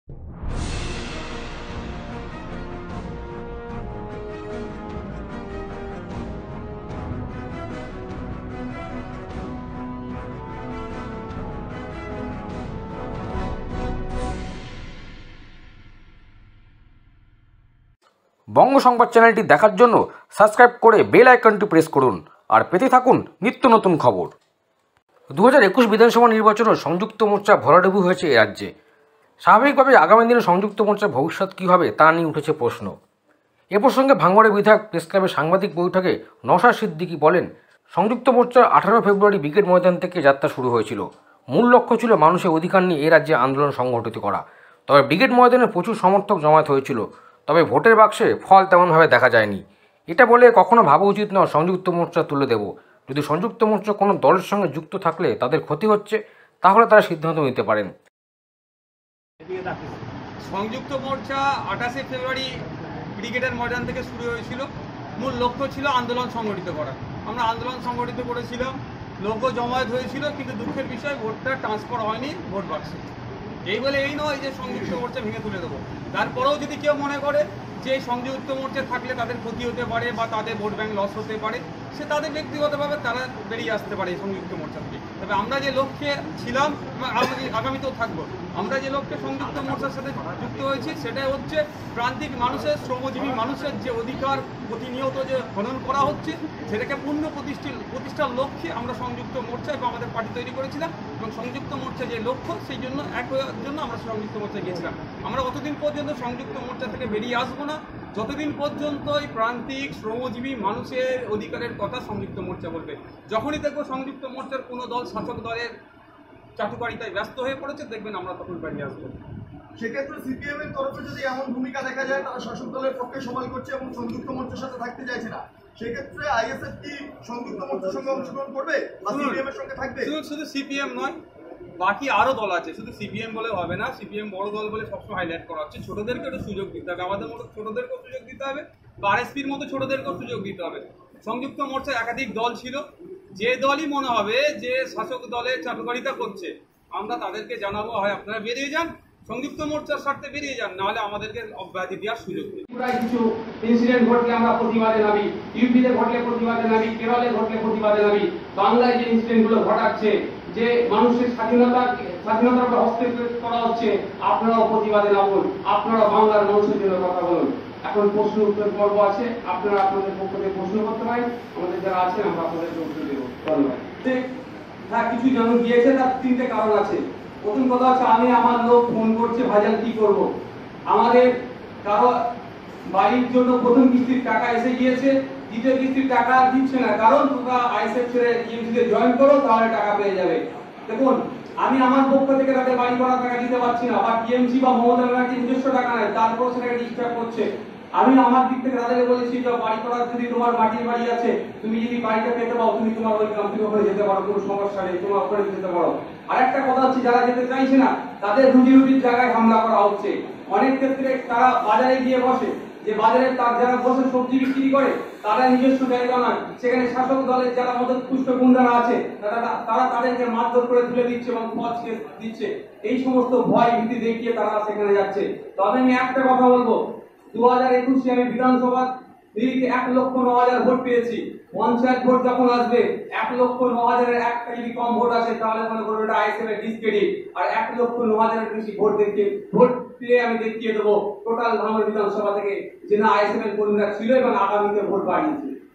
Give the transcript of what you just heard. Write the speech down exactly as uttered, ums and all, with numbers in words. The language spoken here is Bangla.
বঙ্গ সংবাদ চ্যানেলটি দেখার জন্য সাবস্ক্রাইব করে বেল আইকনটি প্রেস করুন আর পেতে থাকুন নিত্য নতুন খবর। দু হাজার একুশ বিধানসভা নির্বাচনে সংযুক্ত মোর্চা ভরাডুবি হয়েছে এ রাজ্যে। স্বাভাবিকভাবে আগামী দিনে সংযুক্ত মোর্চার ভবিষ্যৎ কী হবে তা নিয়ে উঠেছে প্রশ্ন। এ প্রসঙ্গে ভাঙড়ের বিধায়ক প্রেস ক্লাবের সাংবাদিক বৈঠকে নওশাদ সিদ্দিকী বলেন, সংযুক্ত মোর্চার আঠারো ফেব্রুয়ারি ব্রিগেড ময়দান থেকে যাত্রা শুরু হয়েছিল। মূল লক্ষ্য ছিল মানুষের অধিকার নিয়ে এ রাজ্যে আন্দোলন সংগঠিত করা। তবে ব্রিগেড ময়দানে প্রচুর সমর্থক জমায়েত হয়েছিল, তবে ভোটের বাক্সে ফল তেমনভাবে দেখা যায়নি। এটা বলে কখনো ভাবা উচিত নয় সংযুক্ত মোর্চা তুলে দেব। যদি সংযুক্ত মোর্চা কোনো দলের সঙ্গে যুক্ত থাকলে তাদের ক্ষতি হচ্ছে, তাহলে তারা সিদ্ধান্ত নিতে পারেন। সংযুক্ত মোর্চা আঠাশে ফেব্রুয়ারি ব্রিগেডের ময়দান থেকে শুরু হয়েছিল। মূল লক্ষ্য ছিল আন্দোলন সংগঠিত করা। আমরা আন্দোলন সংগঠিত করেছিলাম, লোকও জমায়েত হয়েছিল, কিন্তু দুঃখের বিষয় ভোটটা ট্রান্সফার হয়নি ভোট বাক্সে। এই বলে এই নয় যে সংযুক্ত মোর্চা ভেঙে তুলে দেবো। তারপরেও যদি কেউ মনে করে যে সংযুক্ত মোর্চা থাকলে তাদের ক্ষতি হতে পারে বা তাদের ভোট ব্যাংক লস হতে পারে, সে তাদের ব্যক্তিগতভাবে তারা বেরিয়ে আসতে পারে সংযুক্ত মোর্চা থেকে। তবে আমরা যে লক্ষ্যে ছিলাম এবং আগামীতেও থাকবো, আমরা যে লক্ষ্যে সংযুক্ত মোর্চার সাথে যুক্ত হয়েছি সেটাই হচ্ছে প্রান্তিক মানুষের, শ্রমজীবী মানুষের যে অধিকার প্রতিনিয়ত যে হনন করা হচ্ছে, সেটাকে পূর্ণ প্রতিষ্ঠিত প্রতিষ্ঠার লক্ষ্যে আমরা সংযুক্ত মোর্চা এবং আমাদের পার্টি তৈরি করেছিলাম। এবং সংযুক্ত মোর্চা যে লক্ষ্য, সেই জন্য এক জন্য আমরা সংযুক্ত মোর্চা গিয়েছিলাম। আমরা অতদিন পর্যন্ত সংযুক্ত মোর্চা থেকে বেরিয়ে আসবো না যতদিন পর্যন্ত এই প্রান্তিক শ্রমজীবী মানুষের অধিকারের কথা সংযুক্ত মোর্চা বলবে। যখনই দেখবো সংযুক্ত মোর্চার কোনো দল শাসক দলের চাটুকারিতায় ব্যস্ত হয়ে পড়েছে, দেখবেন আমরা তখন বেরিয়ে আসবো। সেক্ষেত্রে সিপিএম এর তরফে যদি এমন ভূমিকা দেখা যায় তারা শাসক দলের পক্ষে সমাল করছে এবং সংযুক্ত মোর্চার সাথে থাকতে চাইছে না, সেক্ষেত্রে আইএসএফ কি সংযুক্ত মোর্চার সঙ্গে অংশগ্রহণ করবে বা সিপিএম এর সঙ্গে থাকবে? শুধু সিপিএম নয়, বাকি আরো দল আছে, শুধু সিপিএম বলে হবে না। সিপিএম বড় দল বলে সবসময় হাইলাইট করা হচ্ছে। ছোটদেরকে একটু সুযোগ দিতে হবে, আমাদের মতো ছোটদেরকেও সুযোগ দিতে হবে, বা আরএসপির মতো ছোটদেরকেও সুযোগ দিতে হবে। সংযুক্ত মোর্চার একাধিক দল ছিল, যে দলই মনে হবে যে শাসক দলের চাটুকারিতা করছে, আমরা তাদেরকে জানাবো, হয় আপনারা বেরিয়ে যান, সংযুক্ত মোর্চার স্বার্থে বেরিয়ে যান, নাহলে আমাদেরকে অব্যাহতি দেওয়ার সুযোগ নেই। কিছু ইনসিডেন্ট ঘটলে আমরা প্রতিবাদে নামি, ইউপিতে ঘটলে প্রতিবাদে নামি, কেরলে ঘটলে প্রতিবাদে নামি। বাংলায় যে ইনসিডেন্ট গুলো ঘটাচ্ছে, যে মানুষের স্বাধীনতা স্বাধীনতার উপর হস্তক্ষেপ করা হচ্ছে, আপনারাও প্রতিবাদে নামুন, আপনারা বাংলার মানুষের জন্য কথা বলুন। এখন প্রশ্ন উত্তর পর্ব আছে, আপনারা আপনাদের পক্ষ থেকে প্রশ্ন করতে পারেন, আমাদের যারা আছেন আমরা আপনাদেরকে উত্তর দেবো। ধন্যবাদ। হ্যাঁ, কিছু জানুন গিয়েছে, তার তিনটে কারণ আছে। প্রথম কথা হচ্ছে, আমি আমার লোক ফোন করছে, ভাইজান কি করব। আমাদের কারো বাড়ির জন্য প্রথম কিস্তির টাকা এসে গিয়েছে, দ্বিতীয় কিস্তির টাকা দিচ্ছে না, কারণ তোমরা আইএসএফ ছেড়ে টিএমসিতে জয়েন করো, তাহলে টাকা পেয়ে যাবে। দেখুন, আমি আমার পক্ষ থেকে তাদের বাড়ি করা টাকা দিতে পারছি না, বা টিএমসি বা মমতা ব্যানার্জি নিজস্ব টাকা নেয়, তারপর সেটাকে ডিস্টার্ব করছে। আমি আমার দিক থেকে তাদেরকে বলেছি, যে বাড়ি করার যদি তোমার মাটির বাড়ি আছে, তুমি যদি বাড়িটা পেতে পাও, তুমি তোমার ওই কাম্পির ওখানে যেতে পারো, কোনো সমস্যা নেই, তোমার ওখানে যেতে পারো। আরেকটা কথা হচ্ছে, যারা যেতে চাইছে না তাদের রুজি রুটির জায়গায় হামলা করা হচ্ছে। অনেক ক্ষেত্রে তারা বাজারে গিয়ে বসে, যে বাজারে তার যারা বসে সবজি বিক্রি করে, তারা নিজস্ব জায়গা নয়, সেখানে শাসক দলের যারা মদত পুষ্ট গুন্ডারা আছে, তারা তাদেরকে মারধর করে তুলে দিচ্ছে এবং পথ দিচ্ছে। এই সমস্ত ভয় ভীতি দেখিয়ে তারা সেখানে যাচ্ছে। তবে আমি একটা কথা বলবো, দু হাজার একুশে আমি বিধানসভা দিল্লিতে এক লক্ষ ন হাজার ভোট পেয়েছি। পঞ্চায়েত ভোট যখন আসবে, এক লক্ষ ন হাজারের একটা যদি কম ভোট আসে, তাহলে মনে করবো এটা আইএসএফ এর ডিসক্রেডিট। আর এক লক্ষ ন হাজারের বেশি ভোট দেখিয়ে ভোট পেয়ে আমি দেখিয়ে দেবো টোটাল ভাঙড় বিধানসভা থেকে, যে না আইএসএফ এর কর্মীরা ছিল এবং আগামীতে ভোট বাড়িয়েছে।